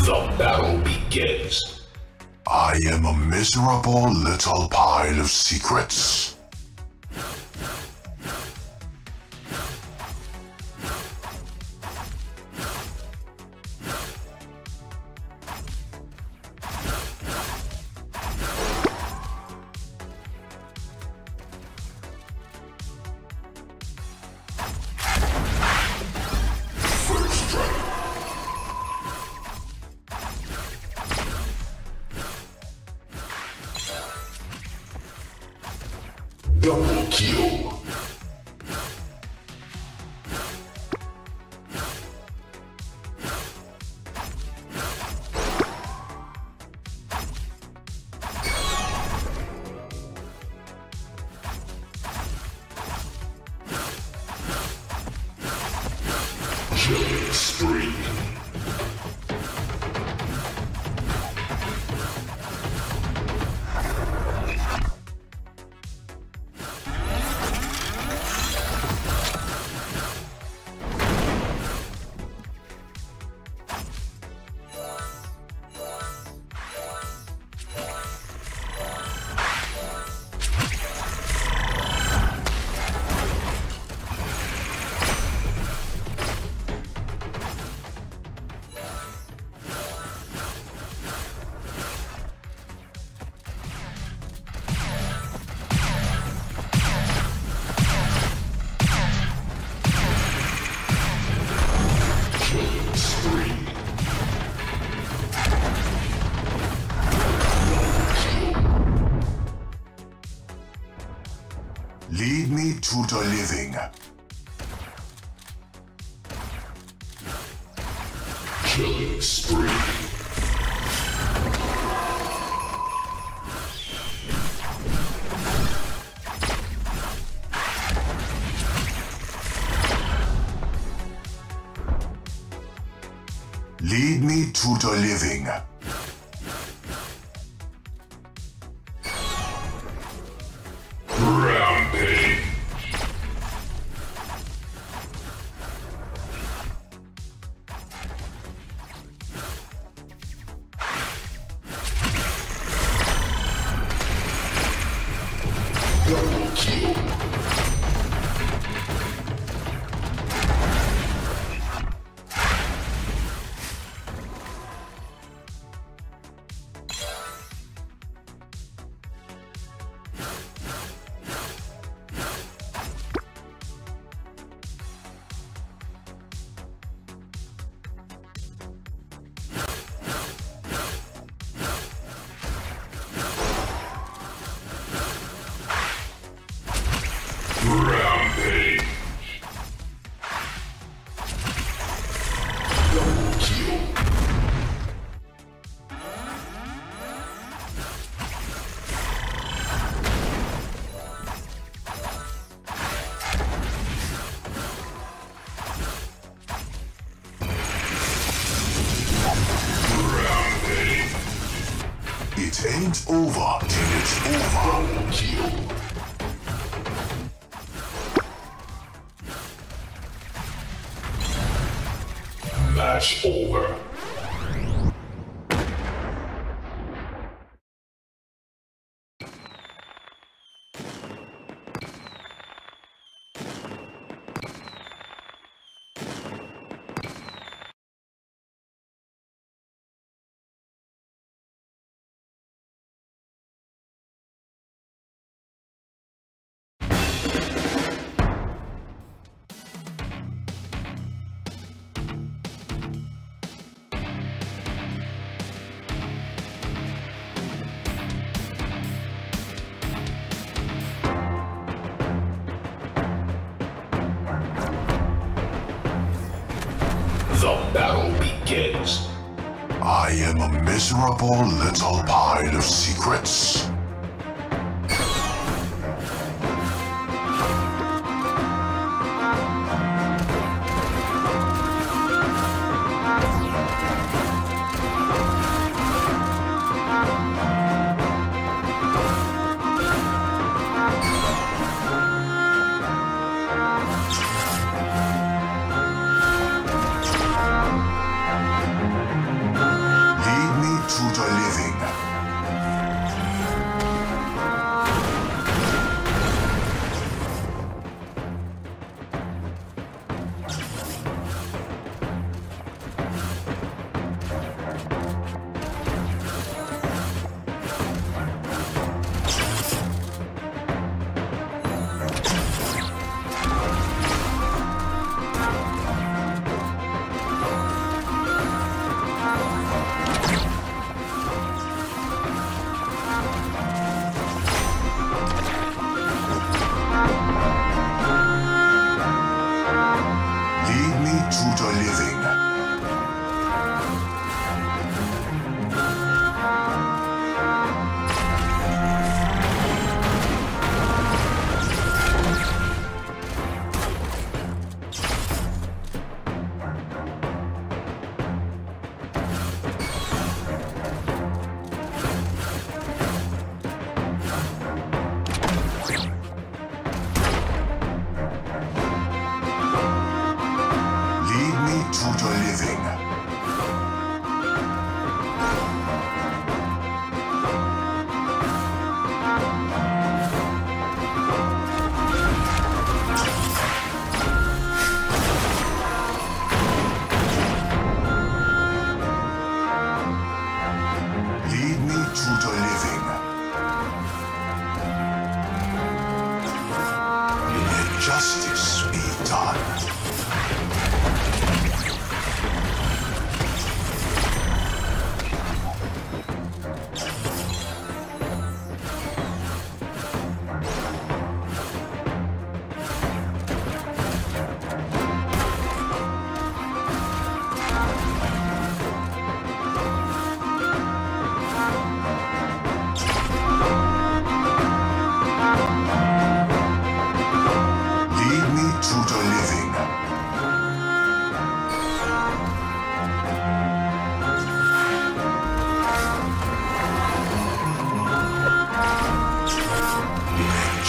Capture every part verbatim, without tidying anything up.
The battle begins. I am a miserable little pile of secrets. First strike. Double kill. Killing spree. Killing spree. Lead me to the living. Killing spree. Lead me to the living. Rampage. Double kill. Rampage. Double kill. Rampage. It ain't over till it's over. Double kill. Match over. The battle begins. I am a miserable little pile of secrets.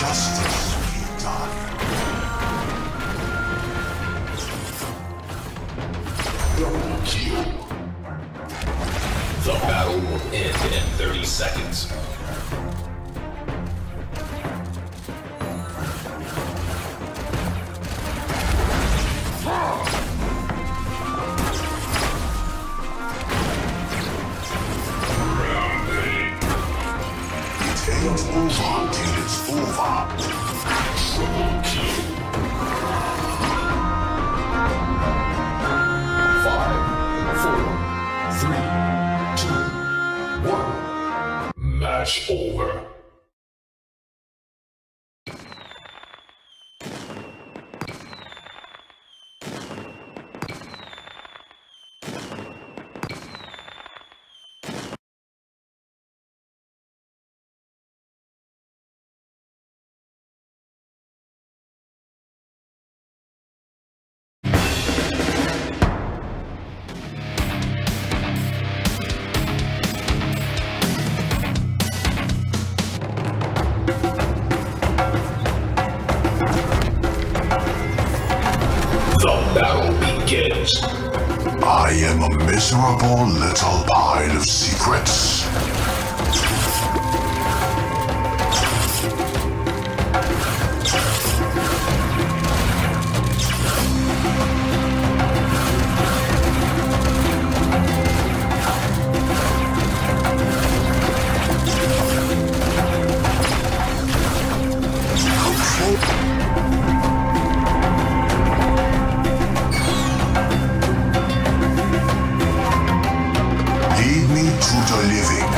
justice be done. Double kill. The battle will end in thirty seconds. It ain't over till it's over. Triple kill. Five, four, three, two, one. Match over. The battle begins. I am a miserable little pile of secrets. Lead me to the living.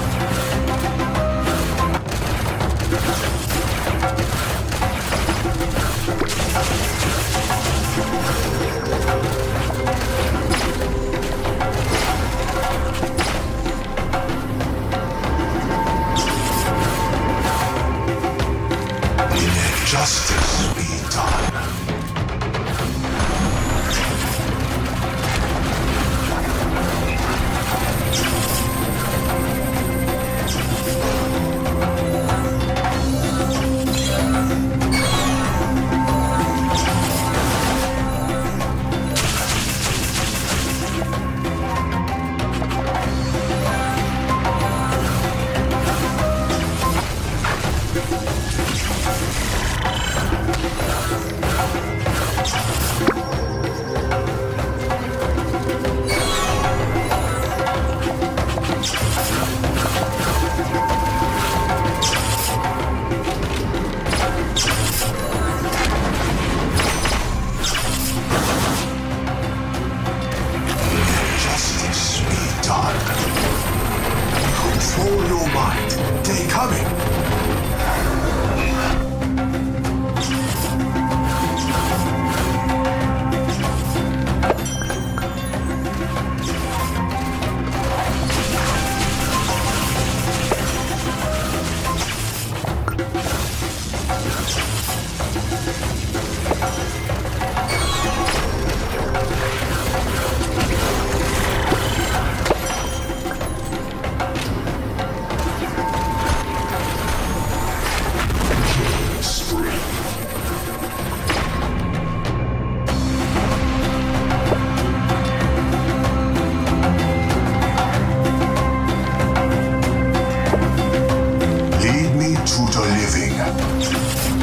Let justice be done. Justice be done. Control your mind. They coming. Lead me to the living.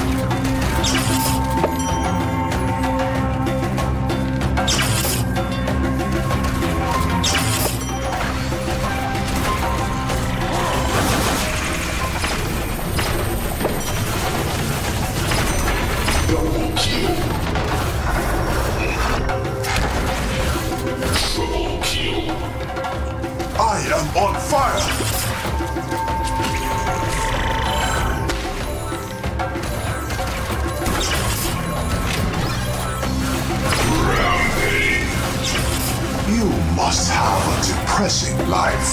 Double kill. Triple kill. I am on fire. Rampage. You must have a depressing life.